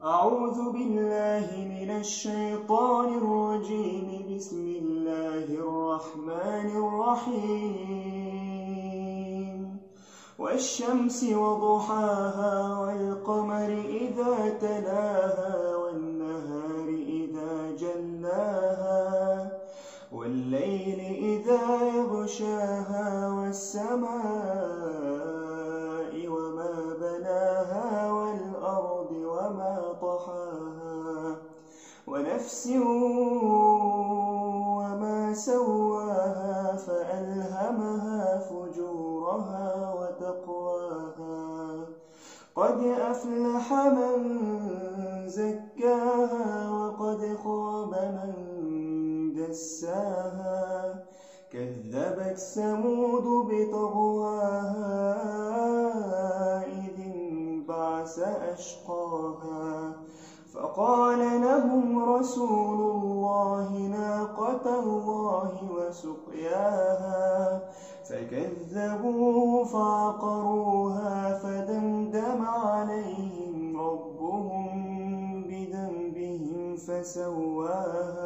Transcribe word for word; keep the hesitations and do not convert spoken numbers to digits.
أعوذ بالله من الشيطان الرجيم. بسم الله الرحمن الرحيم. والشمس وضحاها والقمر إذا تلاها والنهار إذا جلاها والليل إذا يغشاها والسماء وما بناها والأرض وما طحاها ونفس وما سواها فألهمها فجورها وتقواها. قد أفلح من زكاها وقد خاب من دساها. كذبت ثمود بطغواها إذ انبعث أشقاها فقال لهم رسول الله ناقة الله وسقياها فكذبوه فعقروها فدمدم عليهم ربهم بذنبهم فسواها.